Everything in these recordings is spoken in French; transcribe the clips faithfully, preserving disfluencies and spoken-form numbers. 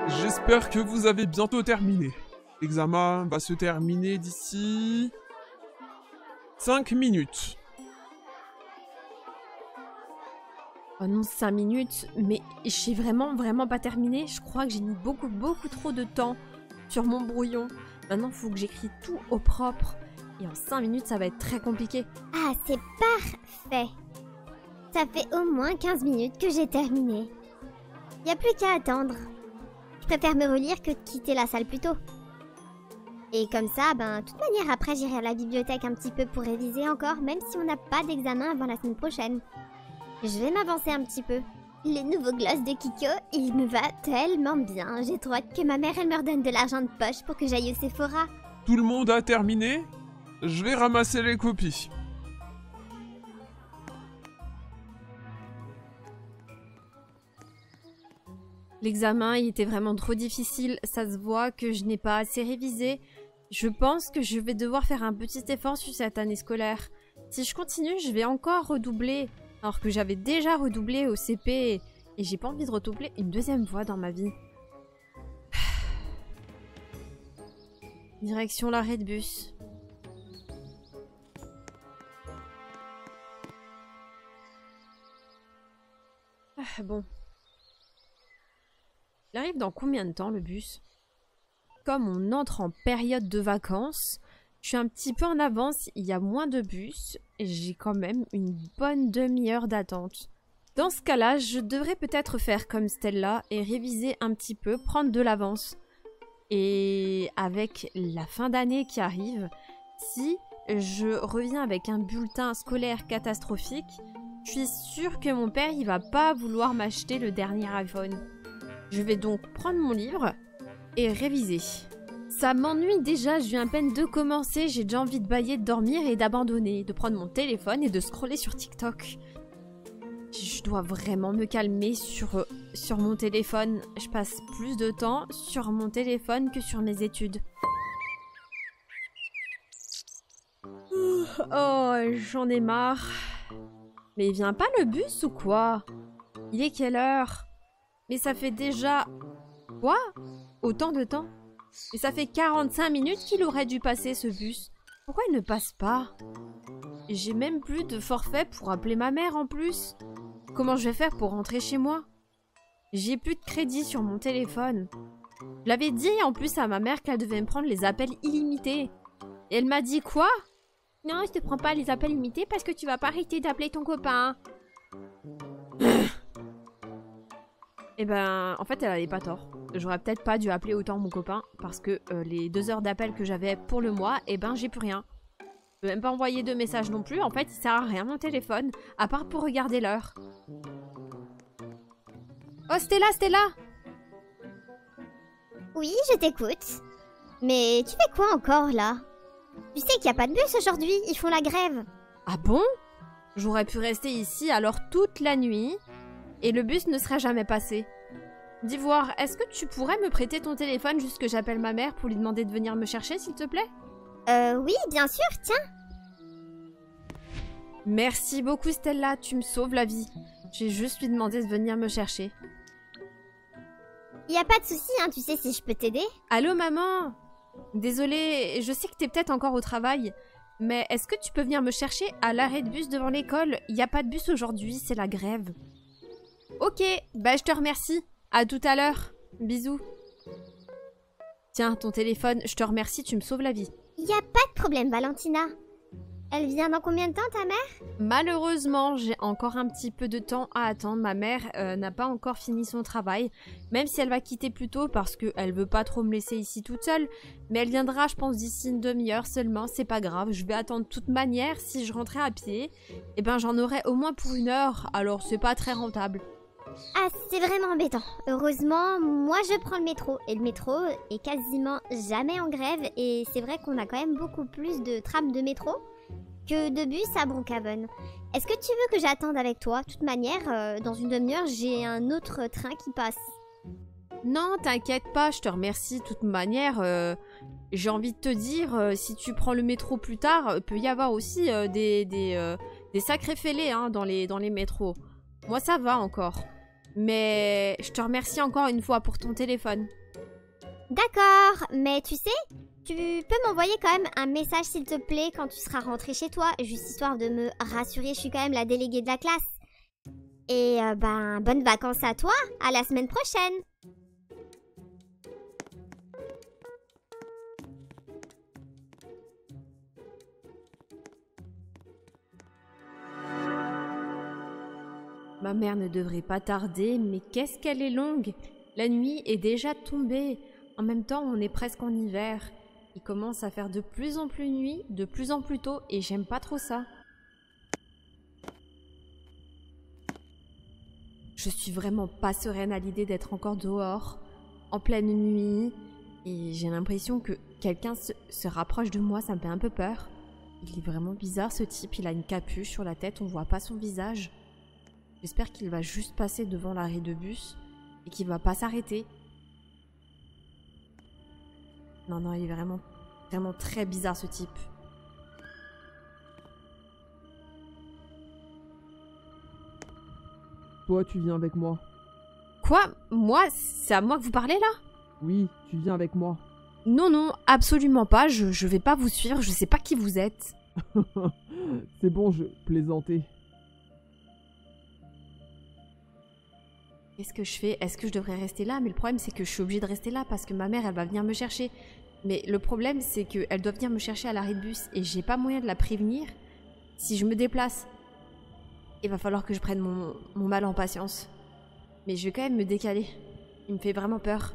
J'espère que vous avez bientôt terminé. L'examen va se terminer d'ici... cinq minutes. Oh non, cinq minutes, mais j'ai vraiment, vraiment pas terminé. Je crois que j'ai mis beaucoup, beaucoup trop de temps sur mon brouillon. Maintenant, il faut que j'écris tout au propre. Et en cinq minutes, ça va être très compliqué. Ah, c'est parfait. Ça fait au moins quinze minutes que j'ai terminé. Y a plus qu'à attendre. Je préfère me relire que de quitter la salle plus tôt. Et comme ça, ben, de toute manière, après, j'irai à la bibliothèque un petit peu pour réviser encore, même si on n'a pas d'examen avant la semaine prochaine. Je vais m'avancer un petit peu. Les nouveaux glosses de Kiko, il me va tellement bien. J'ai trop hâte que ma mère, elle me redonne de l'argent de poche pour que j'aille au Sephora. Tout le monde a terminé? Je vais ramasser les copies. L'examen, il était vraiment trop difficile. Ça se voit que je n'ai pas assez révisé. Je pense que je vais devoir faire un petit effort sur cette année scolaire. Si je continue, je vais encore redoubler. Alors que j'avais déjà redoublé au C P. Et j'ai pas envie de redoubler une deuxième fois dans ma vie. Direction l'arrêt de bus. Ah, bon. Il arrive dans combien de temps le bus? Comme on entre en période de vacances, je suis un petit peu en avance, il y a moins de bus et j'ai quand même une bonne demi-heure d'attente. Dans ce cas-là, je devrais peut-être faire comme Stella et réviser un petit peu, prendre de l'avance. Et avec la fin d'année qui arrive, si je reviens avec un bulletin scolaire catastrophique, je suis sûre que mon père il va pas vouloir m'acheter le dernier iPhone. Je vais donc prendre mon livre et réviser. Ça m'ennuie déjà, je viens à peine de commencer, j'ai déjà envie de bâiller, de dormir et d'abandonner, de prendre mon téléphone et de scroller sur TikTok. Je dois vraiment me calmer sur, sur mon téléphone. Je passe plus de temps sur mon téléphone que sur mes études. Oh, j'en ai marre. Mais il vient pas le bus ou quoi? Il est quelle heure? Mais ça fait déjà... Quoi? Autant de temps? Et ça fait quarante-cinq minutes qu'il aurait dû passer ce bus. Pourquoi il ne passe pas? J'ai même plus de forfait pour appeler ma mère en plus. Comment je vais faire pour rentrer chez moi? J'ai plus de crédit sur mon téléphone. Je l'avais dit en plus à ma mère qu'elle devait me prendre les appels illimités. Et elle m'a dit quoi? Non, je te prends pas les appels illimités parce que tu vas pas arrêter d'appeler ton copain. Eh ben, en fait, elle avait pas tort. J'aurais peut-être pas dû appeler autant mon copain parce que euh, les deux heures d'appel que j'avais pour le mois, eh ben, j'ai plus rien. Je peux même pas envoyer de messages non plus. En fait, il sert à rien mon téléphone, à part pour regarder l'heure. Oh, Stella, Stella! Oui, je t'écoute. Mais tu fais quoi encore, là? Tu sais qu'il n'y a pas de bus aujourd'hui, ils font la grève. Ah bon? J'aurais pu rester ici alors toute la nuit et le bus ne serait jamais passé. D'Ivoire, est-ce que tu pourrais me prêter ton téléphone juste que j'appelle ma mère pour lui demander de venir me chercher, s'il te plaît? Euh, oui, bien sûr, tiens. Merci beaucoup, Stella, tu me sauves la vie. J'ai juste lui demandé de venir me chercher. Y a pas de souci, hein, tu sais si je peux t'aider. Allô, maman? Désolée, je sais que t'es peut-être encore au travail, mais est-ce que tu peux venir me chercher à l'arrêt de bus devant l'école? Y a pas de bus aujourd'hui, c'est la grève. Ok, bah je te remercie. À tout à l'heure. Bisous. Tiens, ton téléphone, je te remercie, tu me sauves la vie. Y a pas de problème, Valentina. Elle vient dans combien de temps, ta mère? Malheureusement, j'ai encore un petit peu de temps à attendre. Ma mère euh, n'a pas encore fini son travail, même si elle va quitter plus tôt parce qu'elle veut pas trop me laisser ici toute seule. Mais elle viendra, je pense, d'ici une demi-heure seulement, c'est pas grave. Je vais attendre de toute manière. Si je rentrais à pied, eh ben j'en aurais au moins pour une heure, alors c'est pas très rentable. Ah, c'est vraiment embêtant. Heureusement, moi je prends le métro. Et le métro est quasiment jamais en grève. Et c'est vrai qu'on a quand même beaucoup plus de trams de métro que de bus à Brookhaven. Est-ce que tu veux que j'attende avec toi? De toute manière, euh, dans une demi-heure, j'ai un autre train qui passe. Non, t'inquiète pas, je te remercie. De toute manière, euh, j'ai envie de te dire, euh, si tu prends le métro plus tard, il peut y avoir aussi euh, des, des, euh, des sacrés fêlés hein, dans, les, dans les métros. Moi, ça va encore. Mais je te remercie encore une fois pour ton téléphone. D'accord, mais tu sais, tu peux m'envoyer quand même un message s'il te plaît quand tu seras rentré chez toi, juste histoire de me rassurer, je suis quand même la déléguée de la classe. Et euh, ben, bonnes vacances à toi, à la semaine prochaine. Ma mère ne devrait pas tarder, mais qu'est-ce qu'elle est longue! La nuit est déjà tombée. En même temps, on est presque en hiver. Il commence à faire de plus en plus nuit, de plus en plus tôt, et j'aime pas trop ça. Je suis vraiment pas sereine à l'idée d'être encore dehors, en pleine nuit, et j'ai l'impression que quelqu'un se, se rapproche de moi, ça me fait un peu peur. Il est vraiment bizarre ce type, il a une capuche sur la tête, on voit pas son visage. J'espère qu'il va juste passer devant l'arrêt de bus et qu'il va pas s'arrêter. Non, non, il est vraiment, vraiment très bizarre ce type. Toi, tu viens avec moi. Quoi? Moi? C'est à moi que vous parlez là? Oui, tu viens avec moi. Non, non, absolument pas, je, je vais pas vous suivre, je sais pas qui vous êtes. C'est bon, je plaisantais. Qu'est-ce que je fais? Est-ce que je devrais rester là? Mais le problème, c'est que je suis obligée de rester là parce que ma mère, elle va venir me chercher. Mais le problème, c'est qu'elle doit venir me chercher à l'arrêt de bus et j'ai pas moyen de la prévenir. Si je me déplace, il va falloir que je prenne mon, mon mal en patience. Mais je vais quand même me décaler. Il me fait vraiment peur.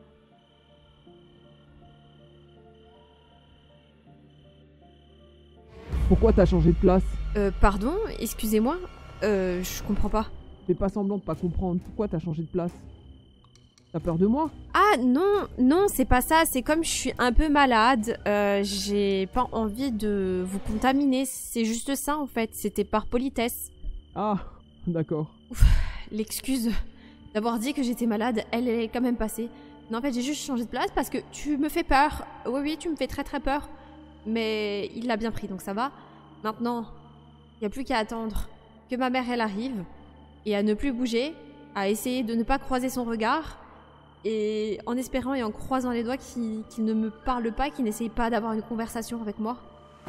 Pourquoi t'as changé de place? Euh, pardon? Excusez-moi? Euh, je comprends pas. Fais pas semblant de pas comprendre. Pourquoi t'as changé de place? T'as peur de moi? Ah non, non, c'est pas ça. C'est comme je suis un peu malade. Euh, j'ai pas envie de vous contaminer. C'est juste ça en fait. C'était par politesse. Ah, d'accord. L'excuse d'avoir dit que j'étais malade, elle est quand même passée. Non, en fait, j'ai juste changé de place parce que tu me fais peur. Oui, oui, tu me fais très très peur. Mais il l'a bien pris, donc ça va. Maintenant, il n'y a plus qu'à attendre que ma mère, elle arrive. Et à ne plus bouger, à essayer de ne pas croiser son regard. Et en espérant et en croisant les doigts qu'il qu'il ne me parle pas, qu'il n'essaye pas d'avoir une conversation avec moi.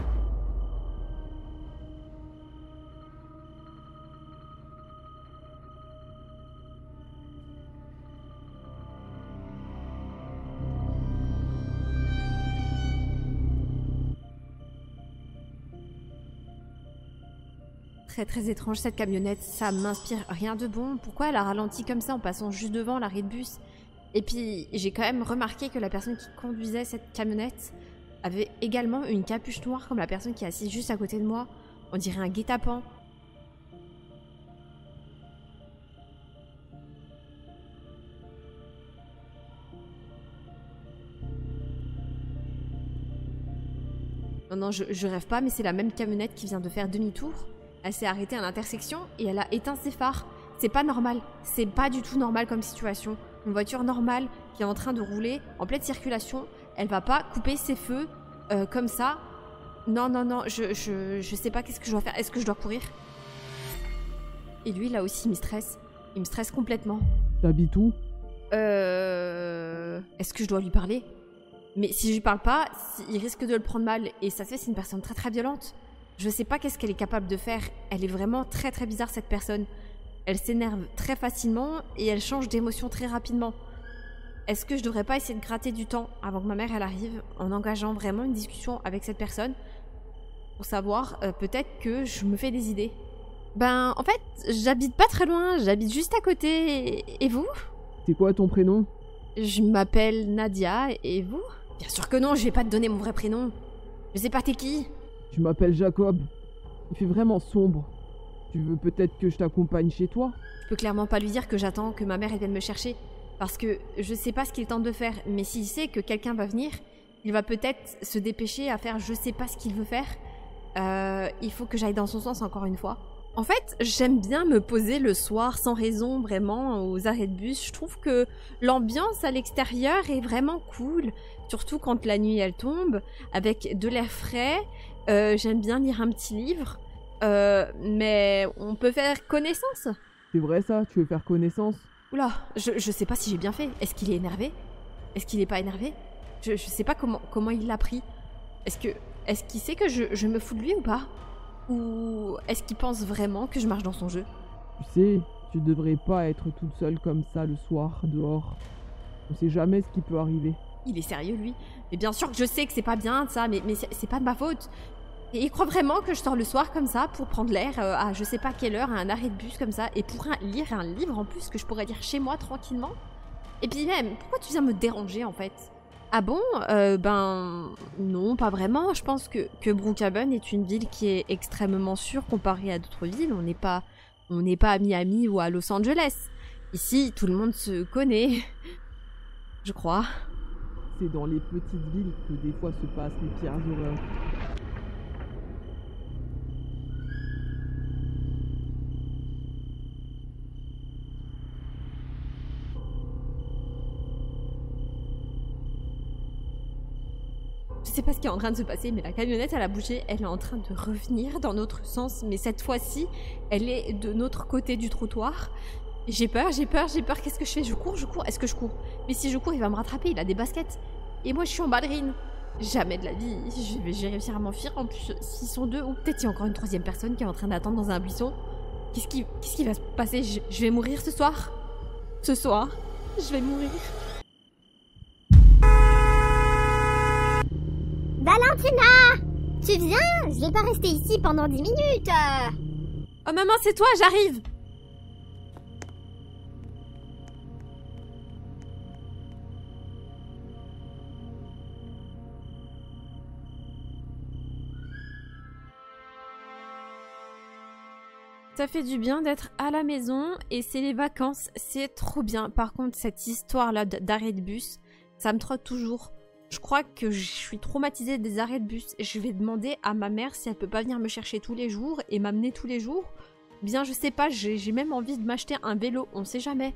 Très très étrange cette camionnette, ça m'inspire rien de bon. Pourquoi elle a ralenti comme ça en passant juste devant l'arrêt de bus? Et puis j'ai quand même remarqué que la personne qui conduisait cette camionnette avait également une capuche noire comme la personne qui est assise juste à côté de moi. On dirait un guet-apens. Non, non, je, je rêve pas, mais c'est la même camionnette qui vient de faire demi-tour. Elle s'est arrêtée à l'intersection et elle a éteint ses phares. C'est pas normal. C'est pas du tout normal comme situation. Une voiture normale qui est en train de rouler en pleine circulation, elle va pas couper ses feux euh, comme ça. Non, non, non, je, je, je sais pas qu'est-ce que je dois faire. Est-ce que je dois courir? Et lui, là aussi, il me stresse. Il me stresse complètement. T'habites où? Euh... Est-ce que je dois lui parler? Mais si je lui parle pas, il risque de le prendre mal. Et ça se fait, c'est une personne très très violente. Je sais pas qu'est-ce qu'elle est capable de faire. Elle est vraiment très très bizarre cette personne. Elle s'énerve très facilement et elle change d'émotion très rapidement. Est-ce que je devrais pas essayer de gratter du temps avant que ma mère elle arrive en engageant vraiment une discussion avec cette personne pour savoir euh, peut-être que je me fais des idées? Ben en fait j'habite pas très loin, j'habite juste à côté. Et vous? C'est quoi ton prénom? Je m'appelle Nadia et vous? Bien sûr que non, je vais pas te donner mon vrai prénom. Je sais pas t'es qui? Tu m'appelles Jacob. Il fait vraiment sombre. Tu veux peut-être que je t'accompagne chez toi? Je peux clairement pas lui dire que j'attends que ma mère elle vienne me chercher. Parce que je sais pas ce qu'il tente de faire. Mais s'il sait que quelqu'un va venir, il va peut-être se dépêcher à faire je sais pas ce qu'il veut faire. Euh, il faut que j'aille dans son sens encore une fois. En fait, j'aime bien me poser le soir sans raison vraiment aux arrêts de bus. Je trouve que l'ambiance à l'extérieur est vraiment cool. Surtout quand la nuit elle tombe, avec de l'air frais. Euh, j'aime bien lire un petit livre, euh, mais on peut faire connaissance. C'est vrai ça? Tu veux faire connaissance? Oula, je, je sais pas si j'ai bien fait. Est-ce qu'il est énervé? Est-ce qu'il est pas énervé? je, je sais pas comment, comment il l'a pris. Est-ce que est-ce qu'il sait que je, je me fous de lui ou pas? Ou est-ce qu'il pense vraiment que je marche dans son jeu? Tu sais, tu devrais pas être toute seule comme ça le soir, dehors. On sait jamais ce qui peut arriver. Il est sérieux, lui? Mais bien sûr que je sais que c'est pas bien, ça, mais, mais c'est pas de ma faute. Et il croit vraiment que je sors le soir comme ça pour prendre l'air euh, à je sais pas quelle heure, à un arrêt de bus comme ça, et pour un, lire un livre en plus que je pourrais lire chez moi tranquillement? Et puis même, pourquoi tu viens me déranger en fait? Ah bon? euh, Ben non, pas vraiment. Je pense que, que Brookhaven est une ville qui est extrêmement sûre comparée à d'autres villes. On n'est pas, on n'est pas à Miami ou à Los Angeles. Ici, tout le monde se connaît. Je crois. C'est dans les petites villes que des fois se passent les pires horreurs. Je sais pas ce qui est en train de se passer, mais la camionnette, elle a bougé, elle est en train de revenir dans notre sens, mais cette fois-ci, elle est de notre côté du trottoir. J'ai peur, j'ai peur, j'ai peur, qu'est-ce que je fais? Je cours, je cours, est-ce que je cours? Mais si je cours, il va me rattraper, il a des baskets. Et moi, je suis en ballerine. Jamais de la vie, je vais, je vais réussir à m'enfuir. En plus, s'ils sont deux, ou peut-être il y a encore une troisième personne qui est en train d'attendre dans un buisson. Qu'est-ce qui, qu'est-ce qui va se passer? je, je vais mourir ce soir? Ce soir, je vais mourir. Valentina! Tu viens? Je vais pas rester ici pendant dix minutes. Oh maman, c'est toi, j'arrive! Ça fait du bien d'être à la maison et c'est les vacances, c'est trop bien. Par contre, cette histoire-là d'arrêt de bus, ça me trotte toujours. Je crois que je suis traumatisée des arrêts de bus. Je vais demander à ma mère si elle peut pas venir me chercher tous les jours et m'amener tous les jours. Bien, je sais pas, j'ai même envie de m'acheter un vélo, on sait jamais.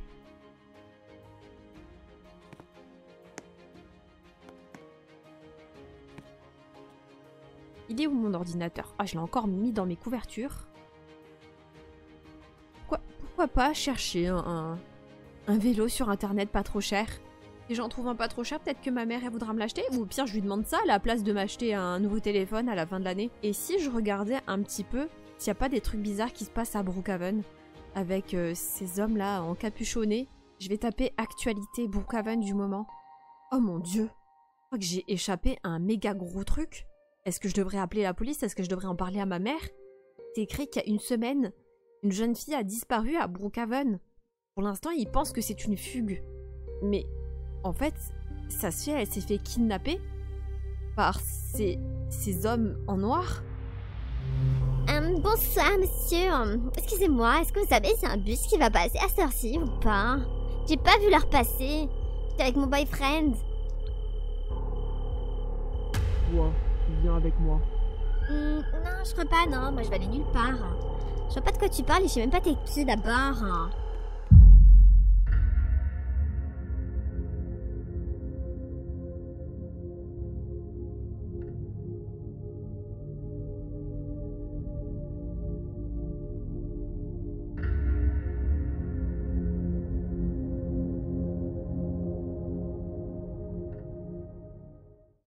Il est où mon ordinateur? Ah, je l'ai encore mis dans mes couvertures. Pourquoi, pourquoi pas chercher un, un, un vélo sur internet pas trop cher? Si j'en trouve un pas trop cher, peut-être que ma mère elle voudra me l'acheter. Ou au pire, je lui demande ça à la place de m'acheter un nouveau téléphone à la fin de l'année. Et si je regardais un petit peu s'il n'y a pas des trucs bizarres qui se passent à Brookhaven avec euh, ces hommes-là encapuchonnés. Je vais taper actualité Brookhaven du moment. Oh mon dieu! Je crois que j'ai échappé à un méga gros truc. Est-ce que je devrais appeler la police? Est-ce que je devrais en parler à ma mère? C'est écrit qu'il y a une semaine, une jeune fille a disparu à Brookhaven. Pour l'instant, ils pensent que c'est une fugue. Mais en fait, sa fille, elle s'est fait kidnapper par ces, ces hommes en noir. Euh, bonsoir, monsieur. Excusez-moi, est-ce que vous savez si un bus qui va passer à cette heure-ci ou pas? J'ai pas vu leur passer. J'étais avec mon boyfriend. Toi, tu viens avec moi. Hum, non, je crois pas, non. Moi, je vais aller nulle part. Je vois pas de quoi tu parles et je sais même pas t'es qui d'abord.